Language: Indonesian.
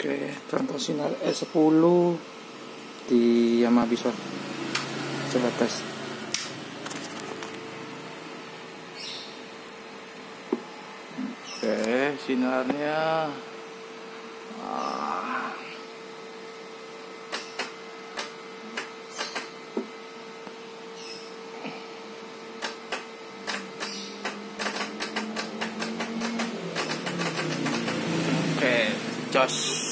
Oke, contoh sinar S10 di Yamaha Bison. Coba tes. Oke, sinarnya oke, jos.